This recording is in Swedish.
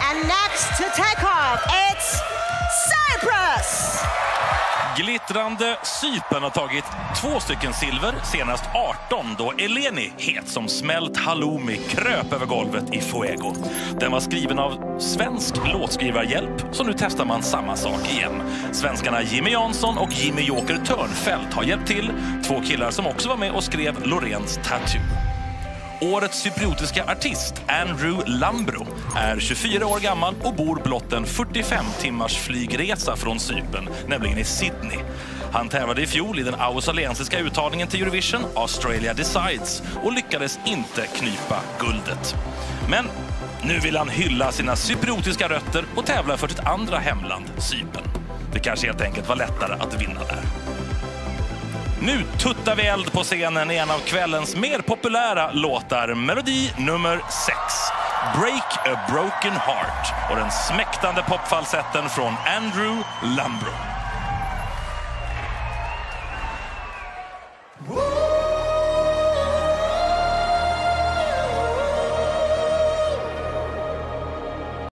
And next to take off, it's Cyprus! Glittrande Cypern har tagit 2 stycken silver, senast 18 då Eleni, het som smält halloumi, kröp över golvet i Fuego. Den var skriven av svensk låtskrivarhjälp, så nu testar man samma sak igen. Svenskarna Jimmy Jansson och Jimmy Joker Törnfält har hjälpt till, 2 killar som också var med och skrev Loreens Tattoo. Årets cypriotiska artist Andrew Lambro är 24 år gammal och bor blott en 45 timmars flygresa från Cypern, nämligen i Sydney. Han tävlade i fjol i den australiensiska uttagningen till Eurovision, Australia Decides, och lyckades inte knypa guldet. Men nu vill han hylla sina cypriotiska rötter och tävla för sitt andra hemland, Cypern. Det kanske helt enkelt var lättare att vinna där. Nu tuttar vi eld på scenen i en av kvällens mer populära låtar, melodi nummer 6. Break a Broken Heart och den smäktande popfalsetten från Andrew Lambro.